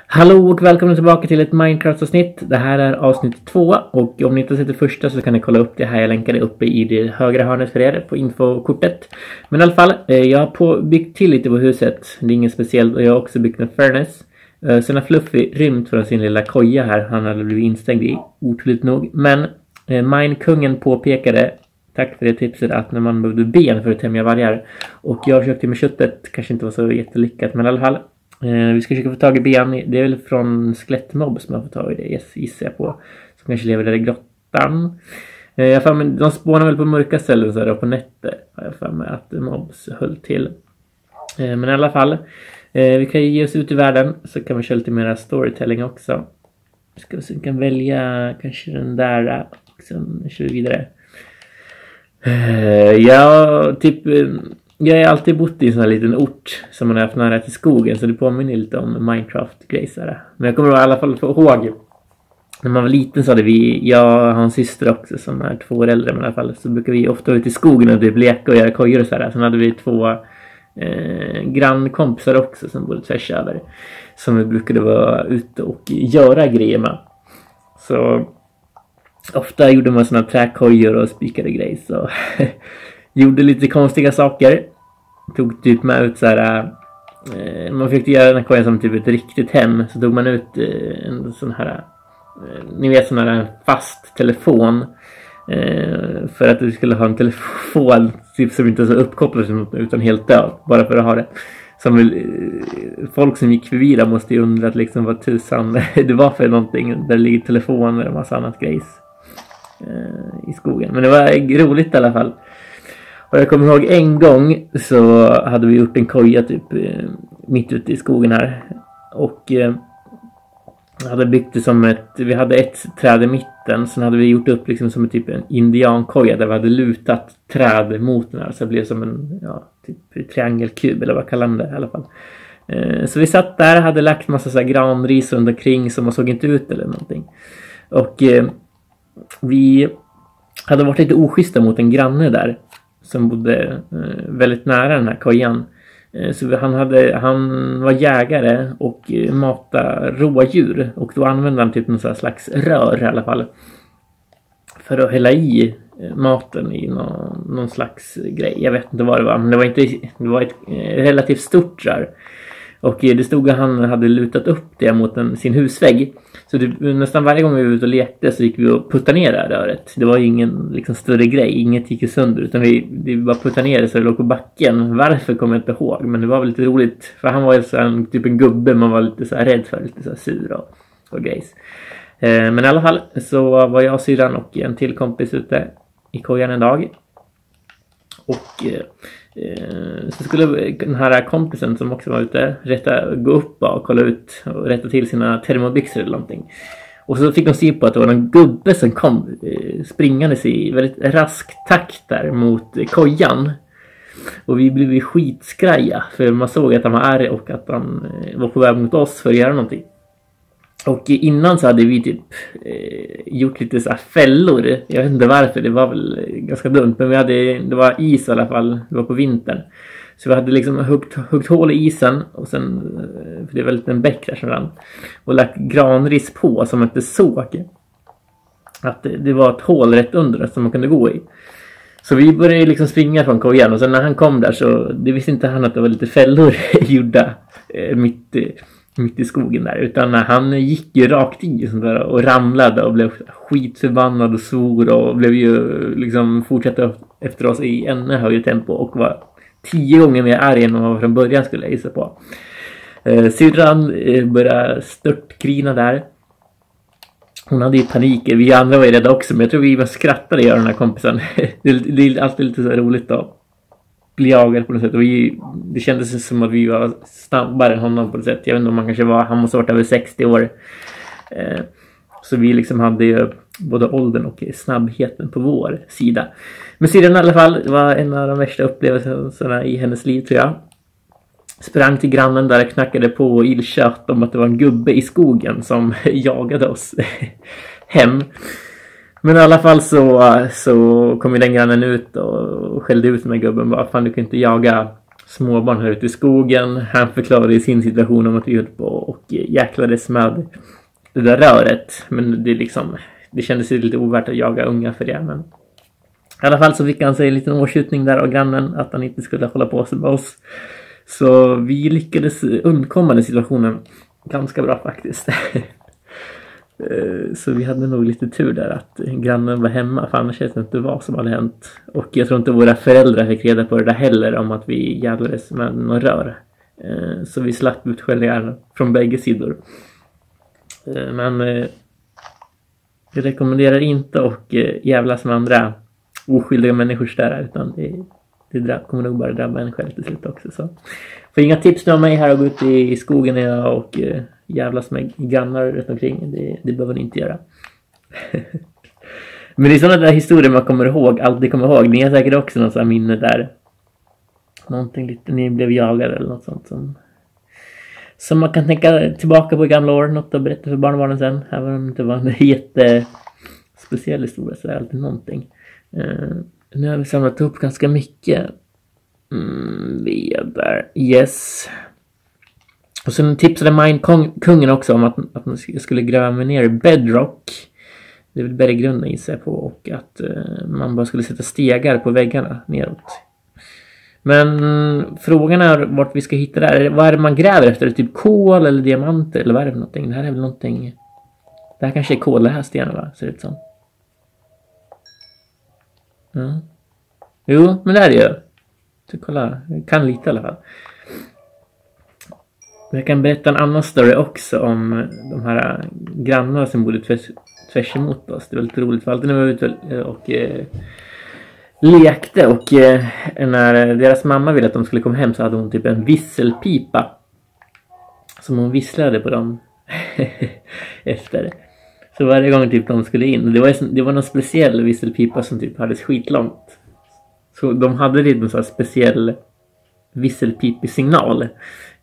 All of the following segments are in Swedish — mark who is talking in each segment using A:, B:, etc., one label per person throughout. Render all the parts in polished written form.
A: Hallå och välkomna tillbaka till ett Minecraft-avsnitt. Det här är avsnitt 2 och om ni inte har sett det första så kan ni kolla upp det här. Jag länkar det uppe i det högra hörnet för er på infokortet. Men i alla fall, jag har byggt till lite på huset. Det är inget speciellt och jag har också byggt en furnace. Sen har Fluffy rymt från sin lilla koja här. Han hade blivit instängd i, otroligt nog. Men Minekungen påpekade, tack för det tipset, att när man behövde ben för att tämja vargar. Och jag försökte med köttet, kanske inte var så jättelyckat, men i alla fall. Vi ska försöka få tag i ben. Det är väl från skelettmobb som jag får tag i det, gissar jag på. Som kanske lever där i grottan. De spånar väl på mörka ställen så här, och på nätter har jag för mig att mobs höll till. Men i alla fall, vi kan ju ge oss ut i världen. Så kan vi köra lite mer storytelling också. Ska vi se, vi kan välja kanske den där. Och sen kör vi vidare. Jag har alltid bott i en sån här liten ort som man har haft nära till skogen, så det påminner lite om Minecraft-grejsare. Men jag kommer i alla fall få ihåg, när man var liten så hade jag och hans syster också som är 2 år äldre, men i alla fall så brukar vi ofta ut i skogen och leka och göra kojor och sådär. Sen hade vi 2 grannkompisar också som bodde tvärs över, som vi brukade vara ute och göra grejer med. Så ofta gjorde man såna träkojor och spikade grejer, så gjorde lite konstiga saker. Tog typ med ut så här. Man försökte göra den här kojan som typ ett riktigt hem. Så tog man ut en sån här, ni vet, sån här fast telefon. För att du skulle ha en telefon typ, som inte är så uppkopplad utan helt död. Bara för att ha det. Som folk som gick förbi där måste ju undra att liksom vad tusan det var för någonting. Där det ligger telefoner och massa annat grejs i skogen. Men det var roligt i alla fall. Och jag kommer ihåg en gång så hade vi gjort en koja typ mitt ute i skogen här. Och hade byggt det som vi hade ett träd i mitten. Sen hade vi gjort upp liksom som typ en indiankoja där vi hade lutat träd mot den här. Så det blev som en typ triangelkub eller vad kallar man det i alla fall. Så vi satt där, hade lagt massa så här granris runt omkring som man såg inte ut eller någonting. Och vi hade varit lite oschyssta mot en granne där som bodde väldigt nära den här kojan. Så han var jägare och matade rådjur. Och då använde han typ någon slags rör i alla fall. För att hälla i maten i någon slags grej. Jag vet inte vad det var. Men det var ett relativt stort rör. Och det stod att han hade lutat upp det mot sin husvägg. Så nästan varje gång vi var ute och lekte så gick vi och puttade ner det här röret. Det var ingen liksom större grej, inget gick sönder. Utan vi bara puttade ner det så det låg på backen. Varför kommer jag inte ihåg, men det var väl lite roligt. För han var ju typ en gubbe man var lite så här rädd för, lite så här sur och grejs. Men i alla fall så var jag, syrran och en till kompis ute i kojan en dag. Och så skulle den här kompisen som också var ute gå upp och kolla ut och rätta till sina termobyxor eller någonting. Och så fick de se på att det var en gubbe som kom springandes i väldigt rask takt där mot kojan. Och vi blev skitskraja för man såg att han var arg och att han var på väg mot oss för att göra någonting. Och innan så hade vi typ gjort lite så här fällor. Jag vet inte varför, det var väl ganska dumt. Men det var is i alla fall, det var på vintern. Så vi hade liksom huggt hål i isen. Och sen, för det var lite en bäck där som rann. Och lagt granris på som man inte såg. Att det var ett hål rätt under som man kunde gå i. Så vi började liksom springa från kojan. Och sen när han kom där så det visste inte han att det var lite fällor gjorda mitt i skogen där, utan han gick ju rakt i sånt där och ramlade och blev skitförbannad och svor och blev ju liksom fortsatte efter oss i ännu högre tempo och var 10 gånger mer arg än vad från början skulle jag gissa på. Syrran började störtgrina där. Hon hade ju panik. Vi andra var ju rädda också, men jag tror vi bara skrattade i den här kompisen. Det är alltid lite så roligt då. Bli jagad på något sätt. Och det kändes som att vi var snabbare än honom på något sätt. Jag vet inte om man kanske han måste ha varit över 60 år. Så vi liksom hade ju både åldern och snabbheten på vår sida. Men sedan i alla fall, det var en av de värsta upplevelserna i hennes liv tror jag. Sprang till grannen där och knackade på och ilkött om att det var en gubbe i skogen som jagade oss hem. Men i alla fall så kom ju den grannen ut och skällde ut med gubben. Bara, fan, du kan inte jaga småbarn här ute i skogen. Han förklarade i sin situation om att vi höll på och jäklades med det där röret. Men det liksom, det kändes lite ovärt att jaga unga för det. Men i alla fall så fick han sig en liten årsskjutning där av grannen att han inte skulle hålla på sig med oss. Så vi lyckades undkomma den situationen ganska bra faktiskt. Så vi hade nog lite tur där att grannen var hemma, för annars vet jag inte vad som hade hänt. Och jag tror inte våra föräldrar fick reda på det där heller, om att vi jävlades med någon rör. Så vi slapp utskällningar från bägge sidor. Men jag rekommenderar inte att jävlas med andra oskyldiga människor där, utan det kommer nog bara drabba en själv till slut också. Så får inga tips nu av mig här att gå ut i skogen och jävlas med grannar runt omkring. Det behöver ni inte göra. Men det är sådana där historier man kommer ihåg, alltid kommer ihåg. Ni har säkert också något sådant minne där. Någonting lite, ni blev jagade eller något sånt som man kan tänka tillbaka på i gamla år. Något att berätta för barnbarnen sen. Även om det inte var en jättespeciell historia, så är det alltid någonting. Nu har vi samlat upp ganska mycket där. Yes. Och sen tipsade Minecraft-kungen också om att man skulle gräva mig ner i bedrock. Det är väl berggrunden gissar jag på. Och att man bara skulle sätta stegar på väggarna neråt. Men frågan är vart vi ska hitta där. Vad är det man gräver efter? Typ kol eller diamanter? Eller vad är det för någonting? Det här är väl någonting... Det här kanske är kol, det här stenen, va? Ser det ut som. Ja. Jo, men det är det ju. Så kolla, jag kan lite i alla fall. Jag kan berätta en annan story också om de här grannarna som bodde tvärs emot oss. Det var lite roligt, för alltid när vi var ute och lekte och när deras mamma ville att de skulle komma hem så hade hon typ en visselpipa som hon visslade på dem efter. Så varje gång typ de skulle in, det var någon speciell visselpipa som typ hade skitlångt. Så de hade lite en sån här speciell visselpipisignal.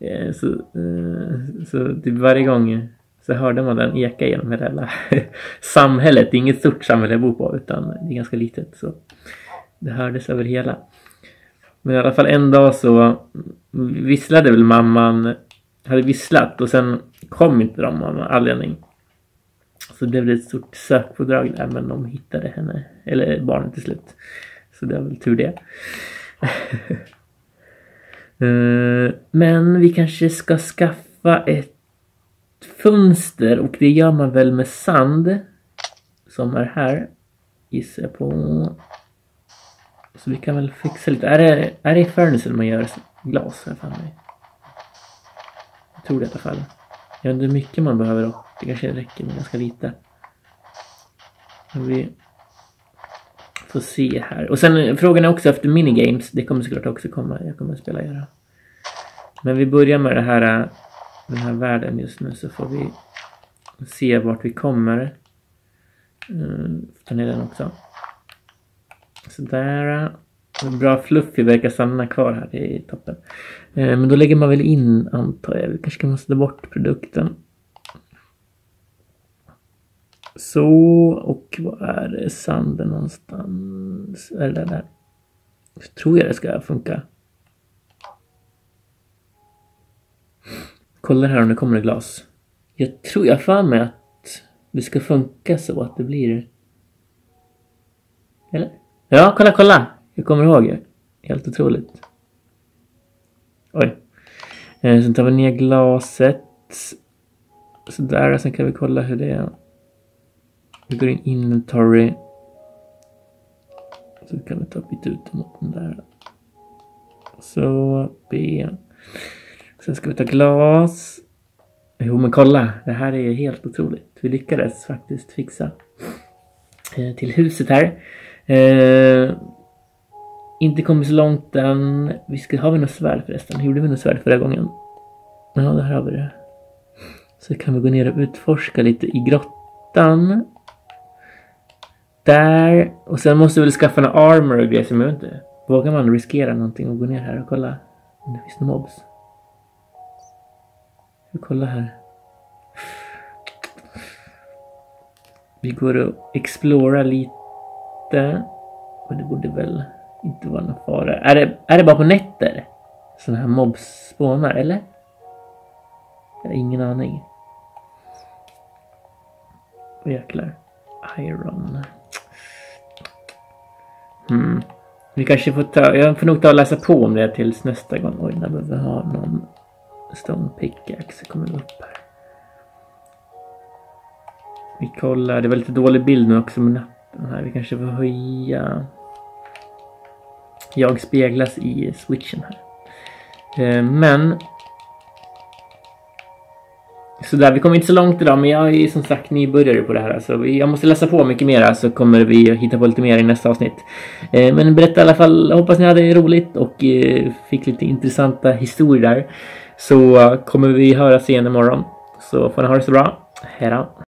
A: Så typ varje gång så hörde man den eka genom hela samhället. Det är inget stort samhälle jag bor på, utan det är ganska litet. Så det hördes över hela. Men i alla fall en dag så visslade väl mamman, hade visslat och sen kom inte de av någon anledning. Så det blev ett stort sökpådrag där, men de hittade henne, eller barnet till slut. Så det var väl tur det. Men vi kanske ska skaffa ett fönster, och det gör man väl med sand som är här, gissar jag på. Så vi kan väl fixa lite. Är det i furnace man gör glas här för mig? Jag tror det i alla fall. Jag vet inte hur mycket man behöver då. Det kanske räcker med ganska lite. Men vi får se här. Och sen frågan är också efter minigames. Det kommer såklart också komma. Jag kommer att göra. Men vi börjar med den här världen just nu, så får vi se vart vi kommer. Ta ner den också. Sådär. Bra fluffy verkar stanna kvar här. Det är toppen. Men då lägger man väl in, antar jag. Vi kanske kan sätta bort produkten. Så, och vad är det? Sanden någonstans. Är det där? Jag tror jag det ska funka. Kolla här om det kommer ett glas. Jag tror jag för mig att det ska funka så att det blir... Eller? Ja, kolla. Jag kommer ihåg. Helt otroligt. Oj. Sen tar vi ner glaset. Så där, och sen kan vi kolla hur det är. Vi går in inventory. Så kan vi ta byta ut mot den där. Så, B. Sen ska vi ta glas. Jo, men kolla. Det här är helt otroligt. Vi lyckades faktiskt fixa till huset här. Inte kommit så långt än. Har vi något svärd förresten? Gjorde vi något svärd förra gången? Ja, där har vi det. Så kan vi gå ner och utforska lite i grottan. Där. Och sen måste vi väl skaffa en armor och grejer, som jag vet inte. Vågar man riskera någonting och gå ner här och kolla om det finns några mobs? Vi kollar här. Vi går och explorar lite. Och det borde väl inte vara någon fara. Är det bara på nätter? sådana här mobs spånar, eller? Jag har ingen aning. Jäklar. Iron. Vi kanske får jag får nog ta och läsa på om det tills nästa gång. Oj, där behöver vi ha någon stone pickaxe. Kommer vi upp här. Vi kollar, det var lite dålig bild nu också med natten här. Vi kanske får höja. Jag speglas i switchen här. Men så där, vi kommer inte så långt idag, men jag är som sagt nybörjare på det här. Så jag måste läsa på mycket mer, så kommer vi hitta på lite mer i nästa avsnitt. Men berätta i alla fall, hoppas ni hade det roligt och fick lite intressanta historier där. Så kommer vi höras igen imorgon. Så får ni ha det så bra. Hej då.